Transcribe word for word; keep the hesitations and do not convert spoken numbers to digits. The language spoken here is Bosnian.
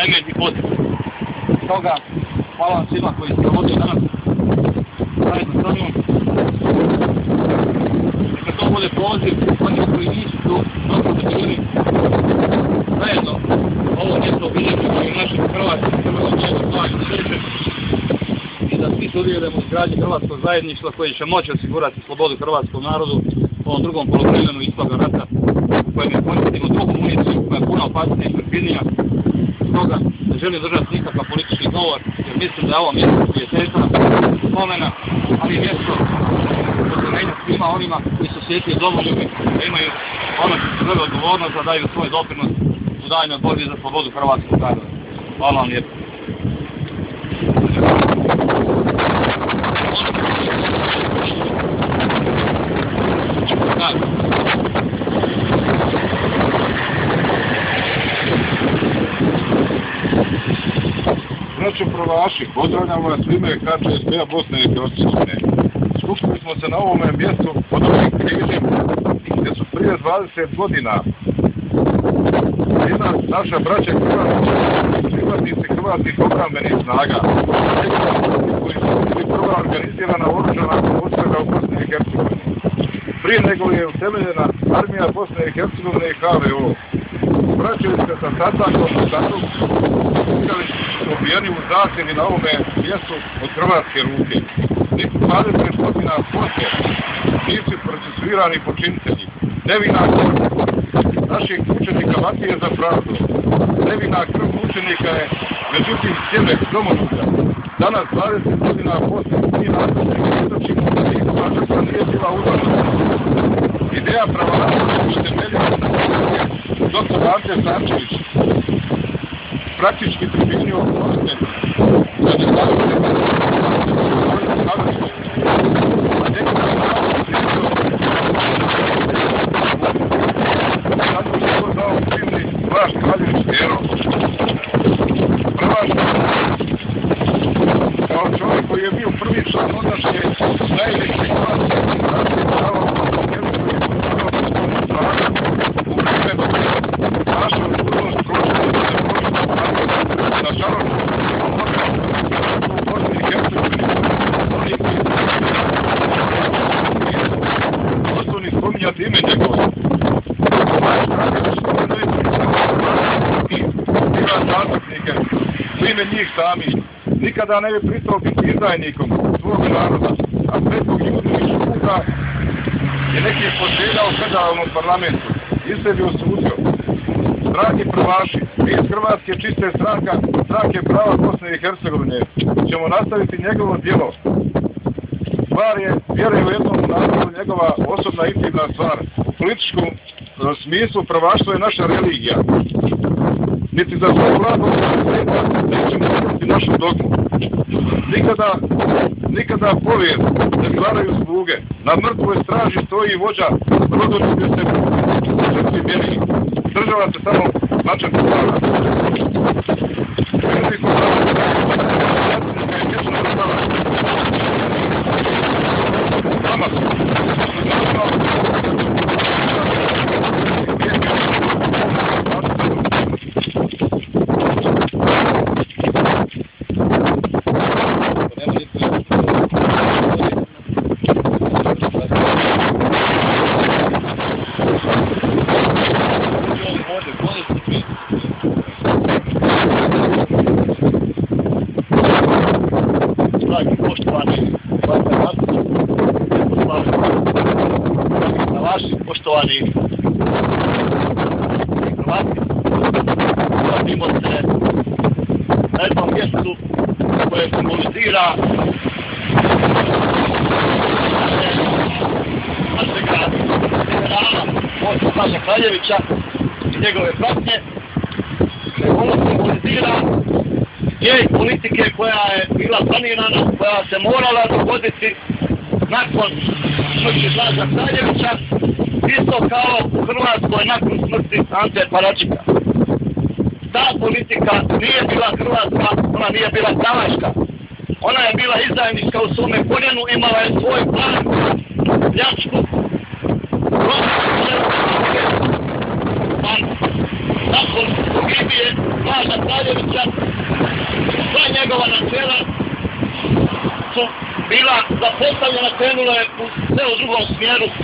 medvjedni potres. Stoga, hvala vam svima koji ste ovdje danas zajedno sa mnom. Neka to bude poziv oni koji nisu tu dobro bili zajedno ovo mjesto obilježimo i našim Hrvatskim Hrvatskom njegov slavim sreće i da svi sudjelujemo u izgradnji hrvatskog zajedništva koji će moći osigurati slobodu hrvatskom narodu u ovom drugom poluvremenu istoga rata u kojem je koristimo drugu municiju koja je puno opasnija i perfidnija. Stoga ne želim držati nikakav politički govor jer mislim da je ovo mjesto pijeteta, spomena, ali i mjesto pozdravljenja svima onima koji su svijetli domoljubi, da imaju ono što se zove odgovornost da daju svoj doprinos u daljnjoj borbi za slobodu hrvatskog naroda. Hvala vam lijepo. Braćo prvaši, pozdravljamo vas u ime K Č S B-a Bosne i Hercegovine. Skupili smo se na ovome mjestu pod ovim križem gdje su prije dvadeset godina jedna naša braća pripadnici hrvatskih obrambenih snaga koji su bili prva organizirana oružana postrojba u Bosni i Hercegovini. Prije nego je utemeljena armija Bosne i Hercegovine i H V O. Vraćali se sa sastankom u Stanu, bili su ubijeni u zasjeni na ovome mjestu od hrvatske ruke. Niti dvadeset godina poslije nisu procesuirani počinitelji. Nevina krv naših mučenika Matije za pravdu. Nevina krv mučenika je međutim sjeme domoljublja. Danas dvadeset godina poslije mi nastavljamo svjedočimo da njihova žrtva nije bila uzaludna. Ideja pravonačnog utemeljena na doktor Ante Starčević praktički primjenio osnovne da ne stavljaju svojim savršenjem. A nekada je naravno primjenio zato što je to dao primni vaš Kraljević Vero. Prvaš kao čovjek koji je bio prvi član ondašnje najveće hrvatske administracije pravo u vreme našao odgovornost prošlosti da se može napraviti. Nažalost, u Bosni i Hercegovini oni koji prosto ni spominjati ime njegove. Ima zastupnike u ime njih sami. Nikada ne bi pristao biti izdajnikom svog naroda, a Svetog Judinović Kuka je neki poželjao u federalnom parlamentu. Iste bi osudio. Dragi prvaši, mi iz Hrvatske čiste stranka, stranke prava Bosne i Hercegovine, ćemo nastaviti njegovo djelo. Stvar je, vjerujem u jednom narodu, njegova osobna intimna stvar. U političkom smislu prvaštvo je naša religija. Niti za svoju vladu nećemo stvoriti našu dogmu. Nikada, nikada povijest ne stvaraju sluge. Na mrtvoj straži stoji vođa, rodoljublje se žrtvi bjeli. Država se samo značaj poslava. Veliko predsjednika je vječno država. Nama su. Poštovani Hrvati, nalazimo se na jednom mjestu koje simbolizira našega generala Bože Kraljevića i njegove pratnje. Ono simbolizira njej politike koja je bila planirana, koja se morala dogoditi nakon smrti Blaža Kraljevića, isto kao u Hrvatskoj nakon smrti Ante Paradžika. Ta politika nije bila hrvatska, ona nije bila kravaška. Ona je bila izdajnička u svome korijenu, imala je svoj plan, pljačku, nakon pogibije Blaža Kraljevića, sva njegova načela su bila zapostavljena, krenula je u sve u drugom smjeru,